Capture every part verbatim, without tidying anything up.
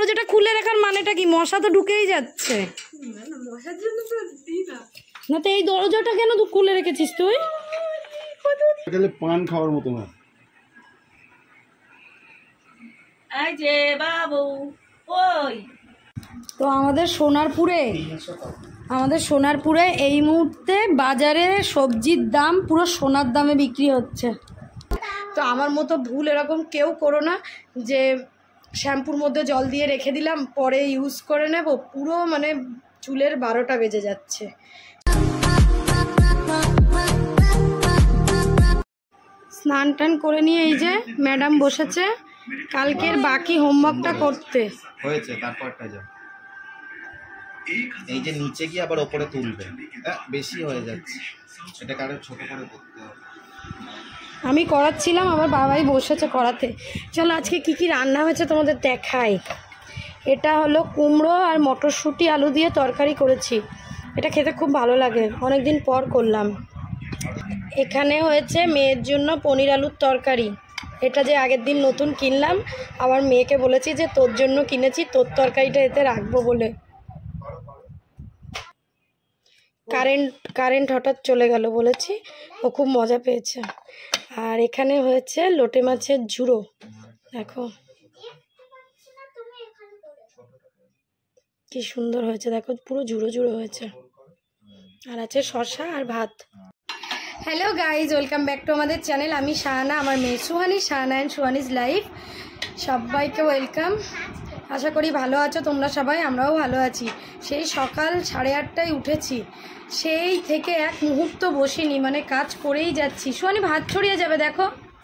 দরজাটা খুলে রাখার মানেটা কি? মশা তো ঢুকেই যাচ্ছে। না তো এই দরজাটা কেন তুই খুলে রেখেছিস তুই? পান খাওয়ার মতো না। এই যে বাবু ওই তো আমাদের সোনারপুরে আমাদের সোনারপুরে এই মুহূর্তে বাজারে সবজির দাম পুরো সোনার দামে বিক্রি হচ্ছে। তো আমার মতো ভুল এরকম কেউ করো না যে শ্যাম্পুর মধ্যে জল দিয়ে রেখে দিলাম পরে ইউজ করে নেব, পুরো মানে চুলের বারোটা বেজে যাচ্ছে। স্নান টান করে নিয়ে এই যে ম্যাডাম বসেছে কালকের বাকি হোমওয়ার্কটা করতে। হয়েছে তারপরটা যা এই যে নিচে গিয়ে আবার ওপরে তুলবে, বেশি হয়ে যাচ্ছে, এটা কারো ছোট করে করতে হবে। আমি করাচ্ছিলাম, আমার বাবাই বসেছে করাতে। চলো আজকে কি কি রান্না হয়েছে তোমাদের দেখাই। এটা হলো কুমড়ো আর মটরশুঁটি আলু দিয়ে তরকারি করেছি, এটা খেতে খুব ভালো লাগে, অনেক দিন পর করলাম। এখানে হয়েছে মেয়ের জন্য পনির আলুর তরকারি, এটা যে আগের দিন নতুন কিনলাম, আমার মেয়েকে বলেছি যে তোর জন্য কিনেছি, তোর তরকারিটা এতে রাখবো বলে। কারেন্ট কারেন্ট হঠাৎ চলে গেল বলেছি, ও খুব মজা পেয়েছে। আর এখানে হয়েছে লোটে মাছের ঝুড়ো, দেখো কি সুন্দর হয়েছে, দেখো পুরো ঝুড়ো ঝুড়ো হয়েছে। আর আছে শসা আর ভাত। Hello guys, welcome back to আমাদের চ্যানেল। আমি শাহানা, আমার মেয়ে সুহানি, শাহানা অ্যান্ড সুহানিজ লাইফ। সবাইকে ওয়েলকাম। আশা করি ভালো আছো তোমরা সবাই, আমরাও ভালো আছি। সেই সকাল সাড়ে আটটায় উঠেছি, সেই থেকে এক মুহূর্ত বসিনি, মানে কাজ করেই যাচ্ছি। সুহানি ভাত ছড়িয়ে যাবে, দেখো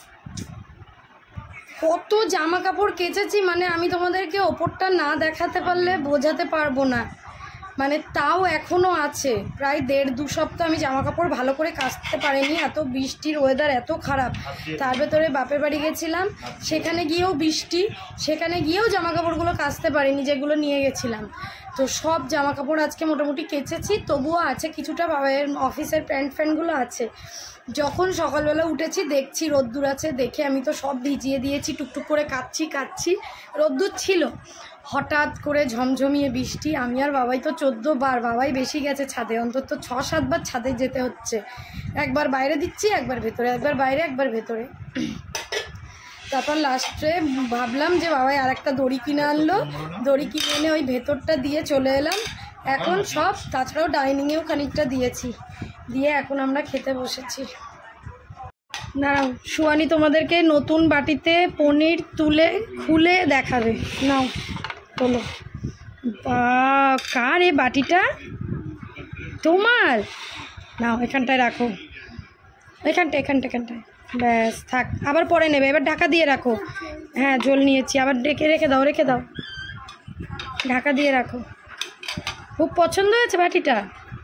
কত জামা কাপড় কেচেছি, মানে আমি তোমাদেরকে ওপরটা না দেখাতে পারলে বোঝাতে পারবো না। মানে তাও এখনও আছে, প্রায় দেড় দু সপ্তাহ আমি জামা কাপড় ভালো করে কাচতে পারিনি, এত বৃষ্টির ওয়েদার এত খারাপ। তার ভেতরে বাপের বাড়ি গেছিলাম, সেখানে গিয়েও বৃষ্টি, সেখানে গিয়েও জামা কাপড়গুলো কাচতে পারিনি যেগুলো নিয়ে গেছিলাম। তো সব জামা কাপড় আজকে মোটামুটি কেচেছি, তবুও আছে কিছুটা, বাবার অফিসের প্যান্ট ফ্যান্টগুলো আছে। যখন সকালবেলা উঠেছি দেখছি রোদ্দুর আছে, দেখে আমি তো সব ভিজিয়ে দিয়েছি, টুকটুক করে কাচ্ছি কাচ্ছি রোদ্দুর ছিল। হঠাৎ করে ঝমঝমিয়ে বৃষ্টি, আমি আর বাবাই তো চোদ্দো বার, বাবাই বেশি গেছে ছাদে, অন্তত ছ সাতবার ছাদে যেতে হচ্ছে। একবার বাইরে দিচ্ছি, একবার ভেতরে, একবার বাইরে, একবার ভেতরে। তারপর লাস্টে ভাবলাম যে বাবাই আর একটা দড়ি কিনে আনলো, দড়ি কিনে এনে ওই ভেতরটা দিয়ে চলে এলাম। এখন সব, তাছাড়াও ডাইনিংয়েও খানিকটা দিয়েছি, দিয়ে এখন আমরা খেতে বসেছি। দাঁড়াও, সুহানি তোমাদেরকে নতুন বাটিতে পনির তুলে খুলে দেখাবে। নাও বলো, বা কার এ বাটিটা? তোমার? নাও এখানটায় রাখো, এখানটা এখানটা এখানটায়, ব্যাস থাক, আবার পরে নেবে, এবার ঢাকা দিয়ে রাখো। হ্যাঁ ঝোল নিয়েছি, আবার ডেকে রেখে দাও, রেখে দাও, ঢাকা দিয়ে রাখো। খুব পছন্দ হয়েছে বাটিটা,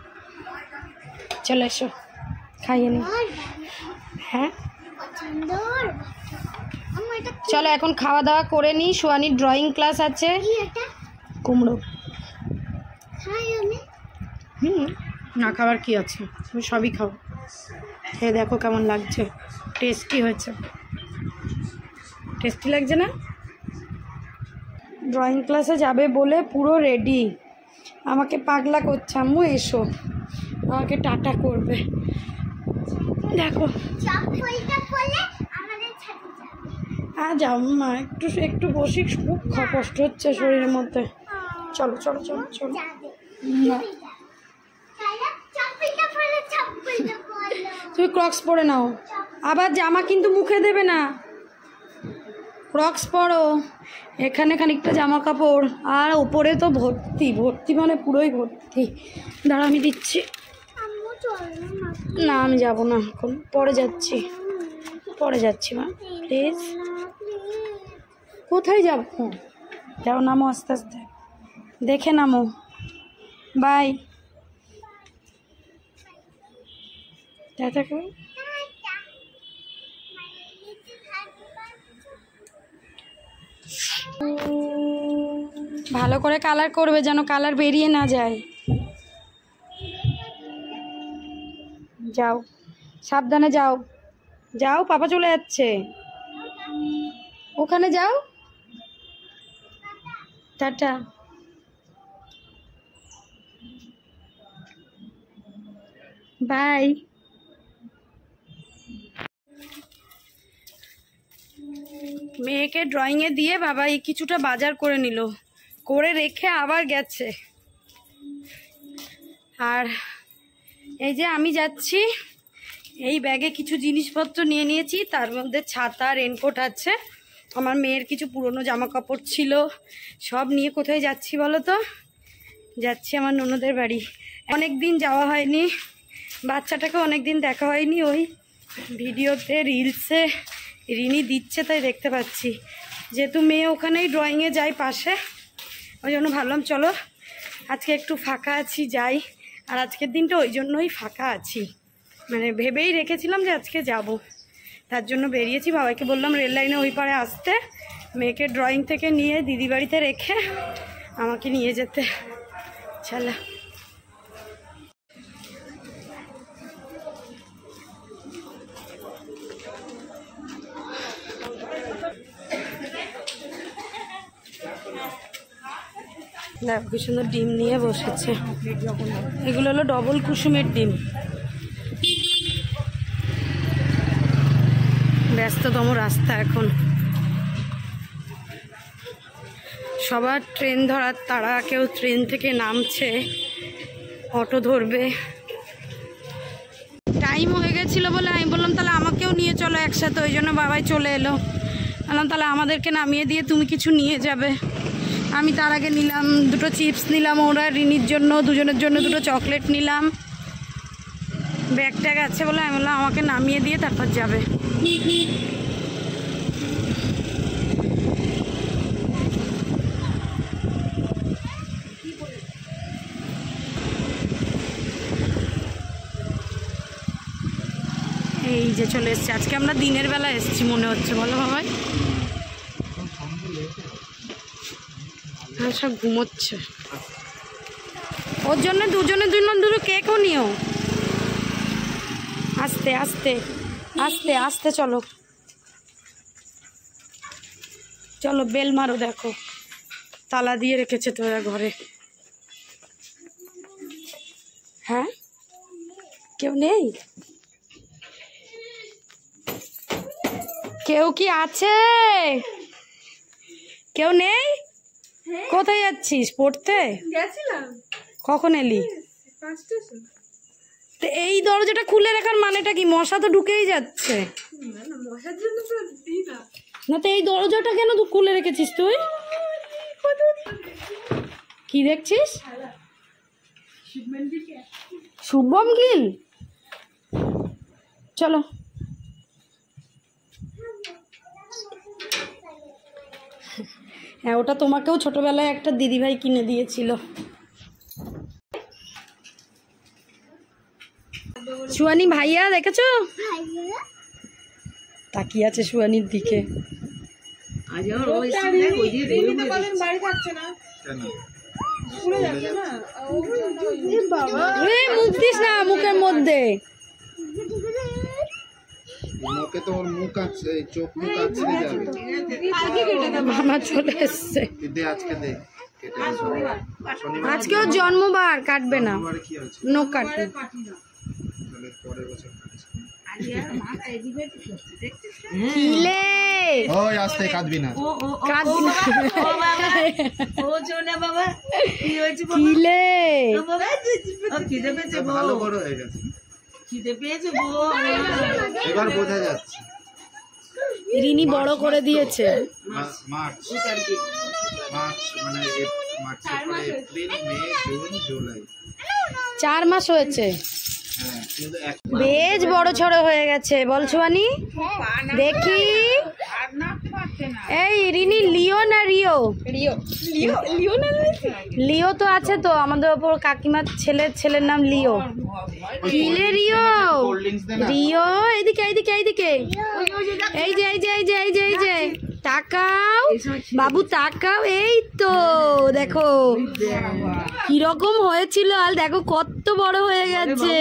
চলে এসো খাইয়ে নি। হ্যাঁ চলো এখন খাওয়া দাওয়া করে নিই, সুহানির ড্রয়িং ক্লাস আছে। কুমড়ো হুম না খাবার কি আছে, তুমি সবই খাও, খেয়ে দেখো কেমন লাগছে। টেস্টি হয়েছে, টেস্টি লাগছে না? ড্রয়িং ক্লাসে যাবে বলে পুরো রেডি, আমাকে পাগলা করছে, আম্মু এসো, আমাকে টাটা করবে। দেখো হ্যাঁ যাও মা, একটু একটু বসি, খুব কষ্ট হচ্ছে শরীরের মধ্যে। চলো চলো চলো চলো, তুমি ক্রক্স পরে নাও, আবার জামা কিন্তু মুখে দেবে না, ক্রক্স পরো। এখানে খানিকটা জামা কাপড়, আর ওপরে তো ভর্তি ভর্তি, মানে পুরোই ভর্তি। দাঁড়া আমি দিচ্ছি। না আমি যাবো না এখন, পরে যাচ্ছি, পরে যাচ্ছি মা প্লিজ। কোথায় যাবো? যাও, নামো আস্তে আস্তে, দেখে নামো, বাই। দেখো ভালো করে কালার করবে, যেন কালার বেরিয়ে না যায়। যাও সাবধানে যাও, যাও পাপা চলে যাচ্ছে, ওখানে যাও, টাটা। বাই। মেয়েকে ড্রয়িংয়ে দিয়ে বাবা এই কিছুটা বাজার করে নিল, করে রেখে আবার গেছে। আর এই যে আমি যাচ্ছি, এই ব্যাগে কিছু জিনিসপত্র নিয়ে নিয়েছি, তার মধ্যে ছাতা, রেনকোট আছে, আমার মেয়ের কিছু পুরনো জামা কাপড় ছিল, সব নিয়ে কোথায় যাচ্ছি বলো তো? যাচ্ছি আমার ননদের বাড়ি। অনেক দিন যাওয়া হয়নি, বাচ্চাটাকে অনেক দিন দেখা হয়নি, ওই ভিডিওতে রিলসে রিনি দিচ্ছে তাই দেখতে পাচ্ছি। যেহেতু মেয়ে ওখানেই ড্রয়িংয়ে যায় পাশে, ওই জন্য ভাবলাম চলো আজকে একটু ফাঁকা আছি যাই। আর আজকের দিনটা ওই জন্যই ফাঁকা আছি, মানে ভেবেই রেখেছিলাম যে আজকে যাব, তার জন্য বেরিয়েছি। বাবাকে বললাম রেল লাইনে ওই পারে আসতে, মেয়েকে ড্রয়িং থেকে নিয়ে দিদি বাড়িতে রেখে আমাকে নিয়ে যেতে। চলো দেখো কি সুন্দর ডিম নিয়ে বসেছে, এগুলো হলো ডবল কুসুমের ডিম। ব্যস্ততম রাস্তা এখন, সবার ট্রেন ধরার তারা, কেউ ট্রেন থেকে নামছে, অটো ধরবে। টাইম হয়ে গেছিলো বলে আমি বললাম তাহলে আমাকেও নিয়ে চলো একসাথে, ওই জন্য বাবাই চলে এলো। বললাম তাহলে আমাদেরকে নামিয়ে দিয়ে তুমি কিছু নিয়ে যাবে। আমি তার আগে নিলাম দুটো চিপস নিলাম, ওরা রিনির জন্য দুজনের জন্য দুটো চকলেট নিলাম। ব্যাগ ট্যাগ আছে বলে আমি বললাম আমাকে নামিয়ে দিয়ে তারপর যাবে। এই যে চলে এসছি, আজকে আমরা দিনের বেলা এসছি মনে হচ্ছে, বলো বাবাই? হ্যাঁ, সব ঘুমোচ্ছে। ওর জন্য দুজনের জন্য দুটো কেকও নিও। আস্তে আস্তে আস্তে আস্তে চলো চলো, বেল মারো, দেখো তালা দিয়ে রেখেছে তো এরা ঘরে। হ্যাঁ, কেউ নেই? কেউ কি আছে? কেউ নেই? কোথায় যাচ্ছিস? পড়তে গেছিলাম। কখন এলি? তো এই দরজাটা খুলে রাখার মানেটা কি? মশা তো ঢুকেই যাচ্ছে। না তো এই দরজাটা কেন তুই খুলে রেখেছিস? তুই কি দেখছিস? শুভম গিল। চলো হ্যাঁ, ওটা তোমাকেও ছোটবেলায় একটা দিদিভাই কিনে দিয়েছিল। সুয়ানি ভাইয়া দেখেছো? তাকিয়ে আছে সুয়ানির দিকে। মুখ দিস না মুখের মধ্যে। মুখে তো ওর মুখ আছে, চোখ মুখ আছে যাবে। মামা চলে এসছে। আজকে দে, আজকে ওর জন্মবার, কাটবে না, নো কাটবে। কিলে ওই আস্তে কাঁদবি না, কাঁদবি না। ও চলে বাবা, কি হয়েছে বাবা? কিলে বাবা খিদে পেয়েছে, ভালো বড় হয়ে গেছে, খিদে পেয়েছে বউ। এবার বোঝা যাচ্ছে। রিনি বড় করে দিয়েছে। মার্চ মার্চ মানে March, April, May, June, July, চার মাস হয়েছে। হ্যাঁ, কিন্তু এক বেশ বড় ছড়ো হয়ে গেছে। বল সুয়ানি দেখি। এই রিনি লিও না রিও? রিও লিও না লিও তো আছে তো, আমাদের ওপর কাকিমার ছেলের ছেলের নাম লিও। কিলে রিও রিও এইদিকে এইদিকে এইদিকে, এই যে এই যে এই যে এই যে এই যে তাকাও বাবু তাকাও। এই তো দেখো কিরকম হয়েছিল, আর দেখো কত বড় হয়ে গেছে,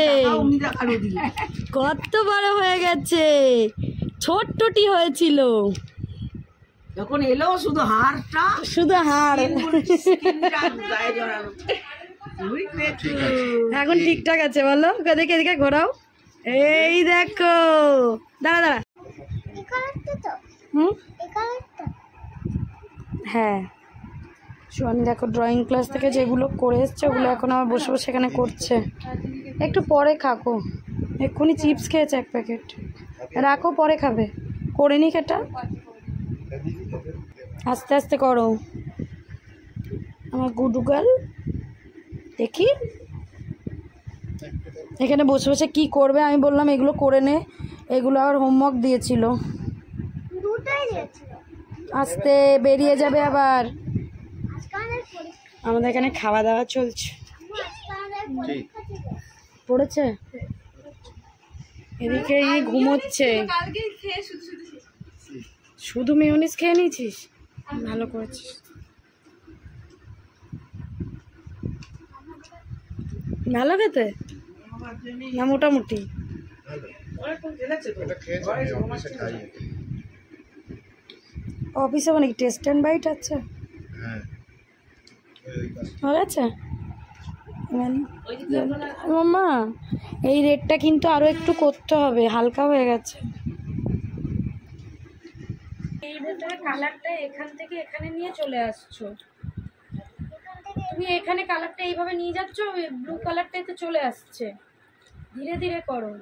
কত বড় হয়ে গেছে। ছোট্টটি হয়েছিল। যখন এলো শুধু হাড়টা শুধু হাড়। স্কিনটা গায়ে জড়ানো। বুঝলে তো? এখন ঠিকঠাক আছে বলো, দেখে এদিকে ঘোরাও। এই দেখো, দাঁড়া দাঁড়া। হুম, হ্যাঁ সুয়ানি দেখো ড্রয়িং ক্লাস থেকে যেগুলো করে এসছে ওগুলো এখন আমার বসে বসে এখানে করছে। একটু পরে খাকো, এক্ষুনি চিপস খেয়েছে এক প্যাকেট, রাখো পরে খাবে। করে নি এটা, আস্তে আস্তে করো আমার গুডুগাল। দেখি এখানে বসে বসে কি করবে, আমি বললাম এগুলো করে নে, এগুলো আর হোমওয়ার্ক দিয়েছিল। আস্তে বেরিয়ে যাবে আবার। আমাদের এখানে খাওয়া দাওয়া চলছে। পড়েছে এদিকে ঘুমোচ্ছে। শুধু মেয়োনিজ খেয়ে নিয়েছিস, ভালো করেছিস। ভালো খেতে না মোটামুটি? অফিসে মানে টেস্ট অ্যান্ড বাইট আছে, ভালো আছে মাম্মা। এই রেটটা কিন্তু আরো একটু করতে হবে, হালকা হয়ে গেছে। এই ভেতরে কালারটা এখান থেকে এখানে নিয়ে চলে আসছো তুমি, এখানে কালারটা এইভাবে নিয়ে যাচ্ছ, ব্লু কালারটাতে চলে আসছে। ধীরে ধীরে করো,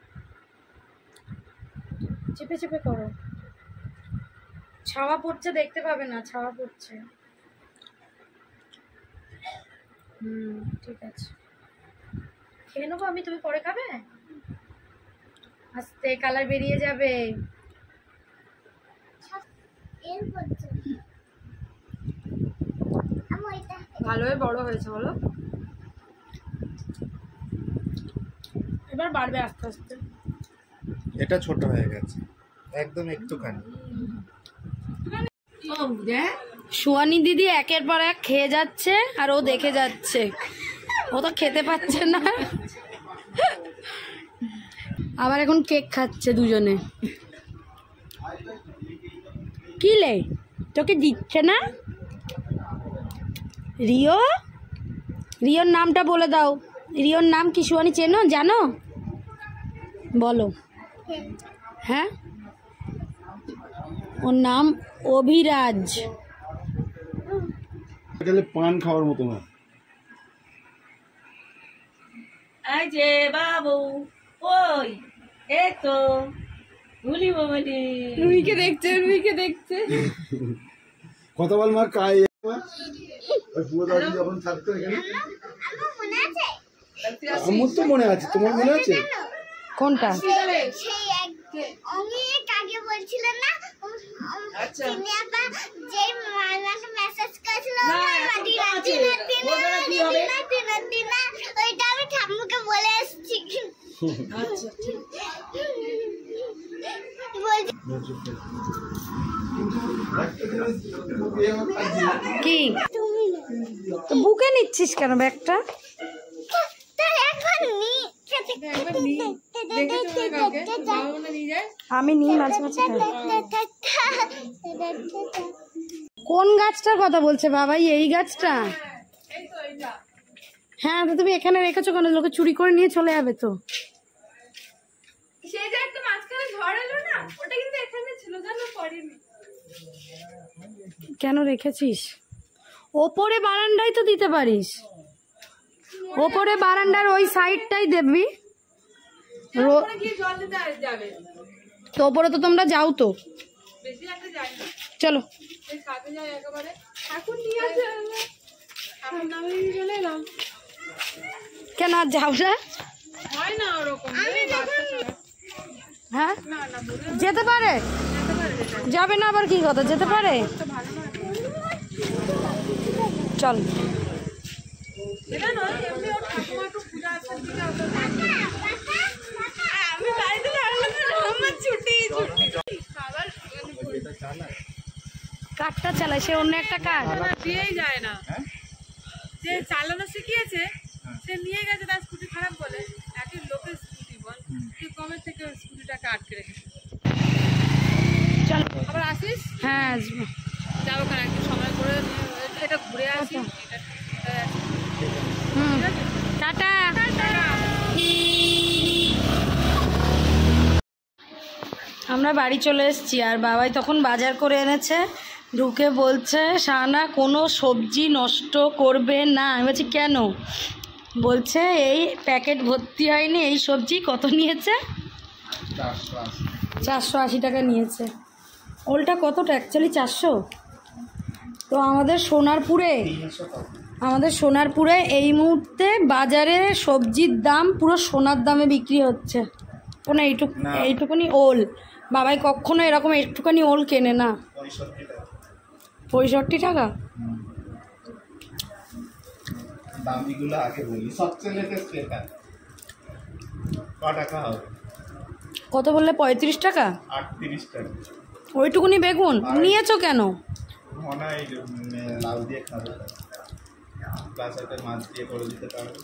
চেপে চেপে করো। ছাওয়া পড়ছে, দেখতে পাবে না, ছাওয়া পড়ছে। হুম ঠিক আছে, খেয়ে নেবো আমি, তুমি পরে খাবে। আস্তে, কালার বেরিয়ে যাবে। ভালোই বড় হয়েছে বলো, এবার বাড়বে আস্তে আস্তে। এটা ছোট হয়ে গেছে একদম একটুখানি। সুয়ানি দিদি একের পর এক খেয়ে যাচ্ছে আর ও দেখে যাচ্ছে, ও তো খেতে পাচ্ছে না। আবার এখন কেক খাচ্ছে দুজনে। কি লে, তোকে দিচ্ছে না? রিও, রিওর নামটা বলে দাও। রিওর নাম কি সুয়ানি চেনো, জানো? বলো। হ্যাঁ, ওর নাম অভিরাজ। পান খাওয়ার মতো না। এই যে বাবু, ওই এই তো ভুলি বাবালি রুইকে দেখছে, রুইকে দেখছে। কতবার মা কাই ওই পুরো দাদি যখন থাকতো এখানে, আমার তো মনে আছে, তোমার মনে আছে? কোনটা? আগে বলছিলেন না, আচ্ছা তিনি আবার যে মামাকে মেসেজ করেছিল না, এখন তো আছে। বলবে না কি হবে? ওইটা আমি ঠাম্মুকে বলে এসেছি। আচ্ছা ঠিক বলছি কি তো বুকে নিচ্ছিস কেন ব্যাগটা? তার একবার নি আমি নিই মাঝে মাঝে খাই। কোন গাছটার কথা বলছে বাবাই? এই গাছটা? হ্যাঁ, তো তুমি এখানে রেখেছো কেন? লোকে চুরি করে নিয়ে চলে যাবে তো। সেই যে একটা মাঝখানে ঝড় এলো না, ওটা কিন্তু এখানে ছিল, জানো, পড়েনি। কেন রেখেছিস? ওপরে বারান্দায় তো দিতে পারিস, ওপরে বারান্দার ওই সাইডটাই দেখবি। ওখানে গিয়ে জল দিতে আর যাবে, তো ওপরে তো তোমরা যাও তো, বেশি একটা যায় না, চলো। এই সাথে যায় একেবারে। এখন নিয়ে আসে, এখন নামে নিয়ে চলে এলাম। কেন আর যাও না? হয় না ওরকম, হ্যাঁ না না বলে যেতে পারে, যাবে না আবার কি কথা, যেতে পারে। চল এটা নয়, এমনি ওর ঠাকুমা একটু পূজা আসার দিকে ওটা আমি বাড়িতে থাকলাম না, আমার ছুটি ছুটি আবার কাঠটা চালায়, সে অন্য একটা কাঠ। না দিয়েই যায় না, যে চালানো শিখিয়েছে সে নিয়ে গেছে তার স্কুটি খারাপ বলে, একই লোকের স্কুটি বল, তুই কমের থেকে ওর স্কুটিটাকে আটকে রেখেছে। চল আবার আসিস। হ্যাঁ আসবো। যাবো কেন একটু সময় করে এটা ঘুরে আসি। এটা হুম টাটা। আমরা বাড়ি চলে এসেছি আর বাবাই তখন বাজার করে এনেছে, ঢুকে বলছে শাহানা কোনো সবজি নষ্ট করবে না। আমি বলছি কেন? বলছে এই প্যাকেট ভর্তি হয়নি, এই সবজি কত নিয়েছে? চারশো আশি চারশো আশি টাকা নিয়েছে। ওলটা কতটা অ্যাকচুয়ালি? চারশো। তো আমাদের সোনারপুরে তিনশো কত? আমাদের সোনারপুরে এই মুহূর্তে বাজারে সবজির দাম পুরো সোনার দামে বিক্রি হচ্ছে। কোনো এইটুক না। এইটুকুনি ওল বাবাই কখনো এরকম একটুখানি ওল কেনে না। পঁয়ষট্টি টাকা। পঁয়ষট্টি টাকা। দামিগুলো আগে বলি, সবচেয়ে লেটেস্ট এটা ক টাকা হবে? কত বললে? পঁয়ত্রিশ টাকা। আটত্রিশ টাকা। ওইটুকুনি বেগুন নিয়েছো কেন? মনে হয় উম, লাউ দিয়ে খাবে, প্লাস একটা মাছ দিয়ে করে দিতে পারবে।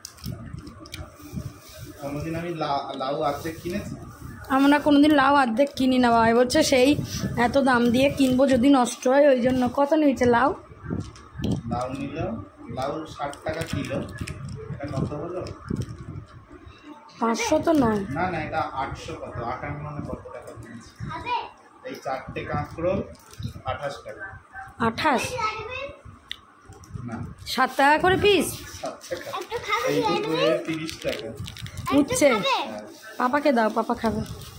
কোনোদিন আমি লা- লাউ অর্ধেক কিনেছি? আমরা কোনোদিন লাউ অর্ধেক কিনি না। বাবাই বলছে সেই এত দাম দিয়ে কিনবো যদি নষ্ট হয়, ওই জন্য। কত নিয়েছে লাউ? লাউ নিল, লাউ ষাট টাকা কিলো। এটা কত হলো? পাঁচশো তো নয়। না না, এটা আটশো কত, আটান্ন না কত টাকা কিনেছি। এই চারটে কাঁকরোল আঠাশ টাকা। আঠাশ? না, সাত টাকা করে পিস। সাত টাকা। এই দুটো তিরিশ টাকা। উঠছে। হ্যাঁ। পাপাকে দাও, পাপা খাবে।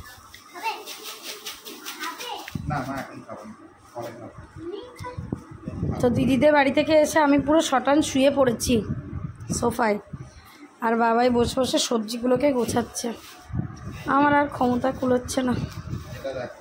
না না, এখন খাবো না, পরে খাবো। তো দিদিদের বাড়ি থেকে এসে আমি পুরো শটান শুয়ে পড়েছি সোফায়, আর বাবাই বসে বসে সবজিগুলোকে গোছাচ্ছে। আমার আর ক্ষমতা কুলোচ্ছে না। এটা দেখো,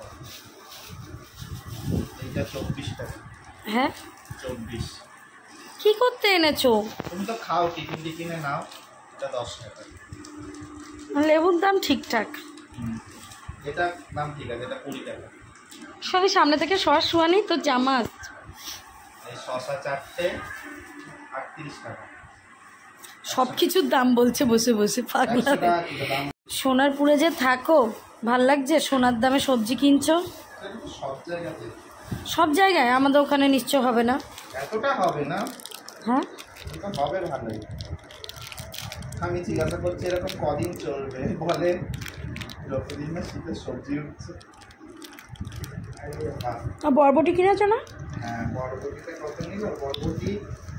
এইটা চব্বিশ টাকা। হ্যাঁ, চব্বিশ। কি করতে এনেছো? তুমি তো খাও, টিফিন টিফিনে নাও। এটা দশ টাকা। লেবুর দাম ঠিকঠাক। হুম। এটা দাম ঠিক আছে, এটা কুড়ি টাকা। সবই সামনে থেকে সস শুয়ানি তো জামা। এই শসা চারটে আটত্রিশ টাকা। সব কিছুর দাম বলছে বসে বসে, পাগলা। একশো টাকা কিলো দাম। সোনারপুরে যে থাকো, ভাল লাগছে? সোনার দামে সবজি কিনছো এটা তো সব জায়গাতে। সব জায়গায়, আমাদের ওখানে নিশ্চয় হবে না। এতটা হবে না, হ্যাঁ, এটা হবে ভালোই। আমি জিজ্ঞাসা করছি এরকম কদিন চলবে, বলে যতদিন না শীতের সবজি উঠছে। আরে বাহ। আর বরবটি কিনেছো না? হ্যাঁ, বরবটিটা কত নিল? বরবটি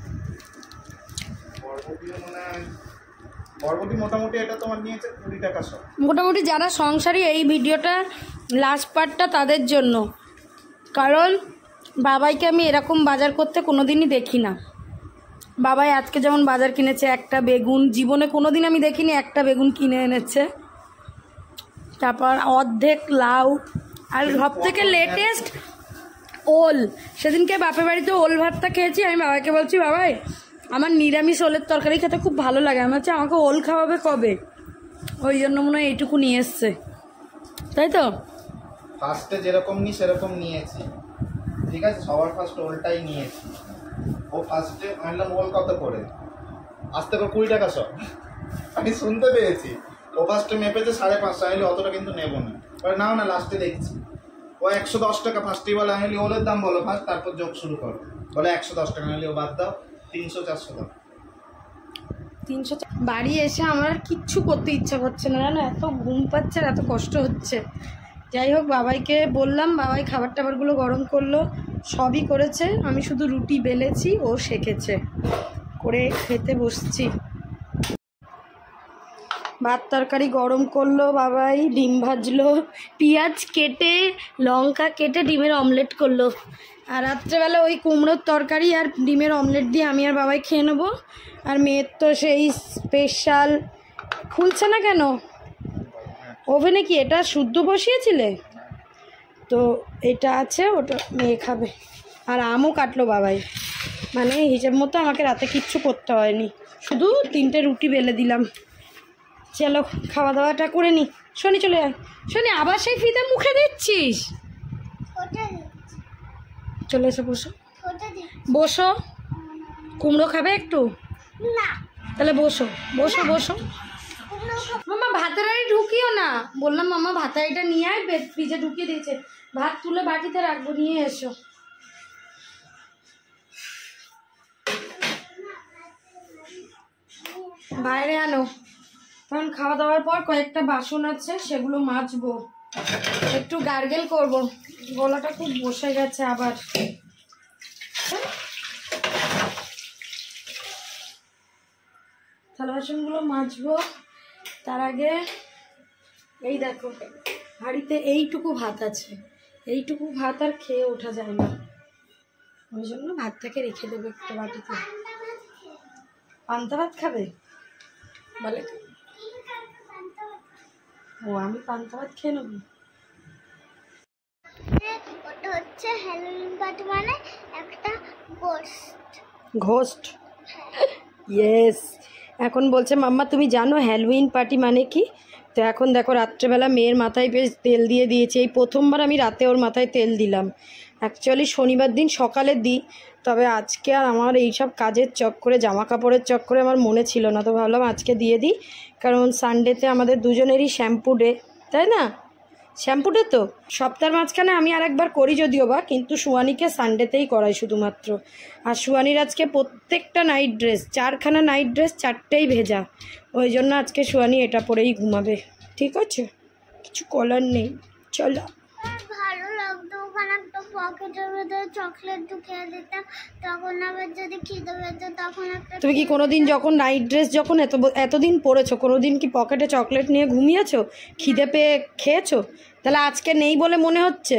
বরবটিও মনে হয়, বরবটি মোটামুটি এটা তোমার নিয়েছে কুড়ি টাকা সব। মোটামুটি যারা সংসারী, এই ভিডিওটা লাস্ট পার্টটা তাদের জন্য, কারণ বাবাইকে আমি এরকম বাজার করতে কোনো দিনই দেখি না। বাবাই আজকে যেমন বাজার কিনেছে, একটা বেগুন, জীবনে কোনো দিন আমি দেখিনি একটা বেগুন কিনে এনেছে, তারপর অর্ধেক লাউ, আর সব থেকে লেটেস্ট ওল। সেদিনকে বাপের বাড়িতে ওল ভাতটা খেয়েছি, আমি বাবাকে বলছি বাবাই আমার নিরামিষ ওলের তরকারি খেতে খুব ভালো লাগে, আমি হচ্ছে আমাকে ওল খাওয়াবে কবে? ওই জন্য মনে হয় এইটুকু নিয়ে এসছে, তাই তো? ফার্স্টে যেরকম নি সেরকম নিয়েছি, ঠিক আছে? সবার ফার্স্ট ওলটাই নিয়েছি। ও ফার্স্টে আনলাম ওল কত করে, আসতে করে কুড়ি টাকা সব। আমি শুনতে পেয়েছি ও ফার্স্টে মেপেছে সাড়ে পাঁচশো, আমি বলি, অতটা কিন্তু নেবো না। বলে নাও না, লাস্টে দেখছি। ও একশো দশ টাকা ফার্স্টেই বলে, আমি বলি ওলের দাম বলো ফার্স্ট, তারপর যোগ শুরু করো। বলে একশো দশ টাকা, আমি বলি ও বাদ দাও, তিনশো চারশো দাও। তিনশো। বাড়ি এসে আমার আর কিচ্ছু করতে ইচ্ছা করছে না, জানো, এত ঘুম পাচ্ছে আর এত কষ্ট হচ্ছে। যাই হোক, বাবাইকে বললাম, বাবাই খাবার টাবারগুলো গরম করলো, সবই করেছে, আমি শুধু রুটি বেলেছি, ও সেঁকেছে, করে খেতে বসছি। ভাত তরকারি গরম করলো বাবাই, ডিম ভাজলো, পেঁয়াজ কেটে লঙ্কা কেটে ডিমের অমলেট করলো, আর রাত্রেবেলা ওই কুমড়োর তরকারি আর ডিমের অমলেট দিয়ে আমি আর বাবাই খেয়ে নেবো। আর মেয়ের তো সেই স্পেশাল, খুলছে না কেন ওভেনে? কি এটা শুদ্ধ বসিয়েছিলে? তো এটা আছে, ওটা মেয়ে খাবে। আর আমও কাটলো বাবাই, মানে হিসেব মতো আমাকে রাতে কিচ্ছু করতে হয়নি, শুধু তিনটে রুটি বেলে দিলাম। চলো খাওয়া দাওয়াটা করে নি। শনি চলে আয়। শনি আবার সেই ফিতে মুখে দিচ্ছিস? চলে এসো, বসো বসো। কুমড়ো খাবে একটু? না, তাহলে বসো বসো বসো। মামা ভাতের হাঁড়ি ঢুকিও না, বললাম মামা ভাতের হাঁড়িটা নিয়ে আয়, ফ্রিজে ঢুকিয়ে দিয়েছে। ভাত তুলে বাটিতে রাখবো, নিয়ে এসো। বাইরে আনো। কারণ খাওয়া দাওয়ার পর কয়েকটা বাসন আছে, সেগুলো মাজবো, একটু গার্গেল করব, গলাটা খুব বসে গেছে আবার। থালা বাসনগুলো মাজবো। তার আগে এই দেখো হাঁড়িতে এইটুকু ভাত আছে, এইটুকু ভাত আর খেয়ে ওঠা যায় না, ওই জন্য ভাতটাকে রেখে দেবো একটা বাটিতে। পান্তা ভাত খাবে বলে? ও, আমি পান্তা ভাত খেয়ে নেবো। ওটা হচ্ছে হ্যালোউইন পার্টি, মানে একটা গোস্ট। Ghost, yes. এখন বলছে মাম্মা তুমি জানো হ্যালোউইন পার্টি মানে কি? তো এখন দেখো রাত্রেবেলা মেয়ের মাথায় বেশ তেল দিয়ে দিয়েছি। এই প্রথমবার আমি রাতে ওর মাথায় তেল দিলাম। অ্যাকচুয়ালি শনিবার দিন সকালে দিই, তবে আজকে আর আমার এইসব কাজের চক্করে, জামা কাপড়ের চক্করে আমার মনে ছিল না, তো ভাবলাম আজকে দিয়ে দিই। কারণ সানডেতে আমাদের দুজনেরই শ্যাম্পু ডে, তাই না? শ্যাম্পু ডে তো সপ্তাহের মাঝখানে আমি আর একবার করি যদিও বা, কিন্তু সুয়ানিকে সানডেতেই করাই শুধুমাত্র। আর সুয়ানির আজকে প্রত্যেকটা নাইট ড্রেস, চারখানা নাইট ড্রেস, চারটেই ভেজা, ওই জন্য আজকে সুয়ানি এটা পরেই ঘুমাবে। ঠিক আছে, কিছু করার নেই, চলো। ভালো লাগতো ওখানে একটা পকেটের ভেতরে চকলেট ঢুকিয়ে দিতাম, তখন আবার যদি খিদে পেত তখন একটা। তুমি কি কোনোদিন যখন নাইট ড্রেস যখন এত এতদিন পরেছো, কোনোদিন কি পকেটে চকলেট নিয়ে ঘুমিয়েছো? খিদে পেয়ে খেয়েছো? তাহলে আজকে নেই বলে মনে হচ্ছে।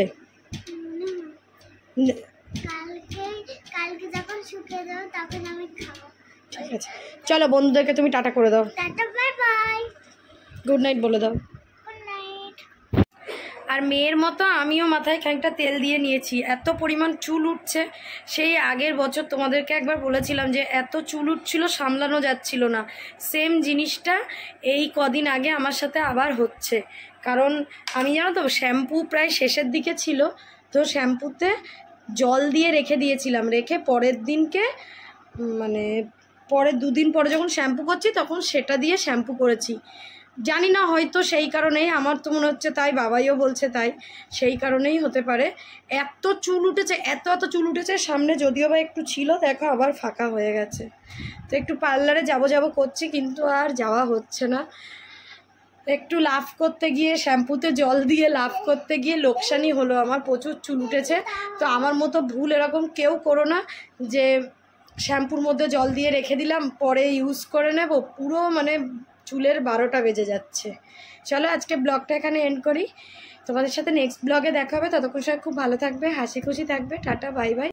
কালকে কালকে যখন শুকিয়ে যাবে তখন আমি খাবো। ঠিক আছে, চলো বন্ধুদেরকে তুমি টাটা করে দাও, tata, bye bye, good night বলে দাও। Good night. আর মেয়ের মতো আমিও মাথায় খানিকটা তেল দিয়ে নিয়েছি। এত পরিমাণ চুল উঠছে, সেই আগের বছর তোমাদেরকে একবার বলেছিলাম যে এত চুল উঠছিল সামলানো যাচ্ছিল না, সেম জিনিসটা এই কদিন আগে আমার সাথে আবার হচ্ছে। কারণ আমি জানো তো শ্যাম্পু প্রায় শেষের দিকে ছিল, তো শ্যাম্পুতে জল দিয়ে রেখে দিয়েছিলাম, রেখে পরের দিনকে মানে পরের দুদিন পরে যখন শ্যাম্পু করছি তখন সেটা দিয়ে শ্যাম্পু করেছি। জানি না, হয়তো সেই কারণেই, আমার তো মনে হচ্ছে তাই, বাবাইও বলছে তাই, সেই কারণেই হতে পারে। এত চুল উঠেছে, এত এত চুল উঠেছে, সামনে যদিও বা একটু ছিল, দেখো আবার ফাঁকা হয়ে গেছে। তো একটু পার্লারে যাবো যাবো করছি, কিন্তু আর যাওয়া হচ্ছে না। একটু লাভ করতে গিয়ে, শ্যাম্পুতে জল দিয়ে লাভ করতে গিয়ে লোকসানই হলো আমার, প্রচুর চুল উঠেছে। তো আমার মতো ভুল এরকম কেউ করো না যে শ্যাম্পুর মধ্যে জল দিয়ে রেখে দিলাম, পরে ইউজ করে নেব, পুরো মানে চুলের বারোটা বেজে যাচ্ছে। চলো আজকে ব্লগটা এখানে এন্ড করি, তোমাদের সাথে নেক্সট ব্লগে দেখা হবে। ততক্ষণ সবাই খুব ভালো থাকবে, হাসি খুশি থাকবে। Tata, bye by.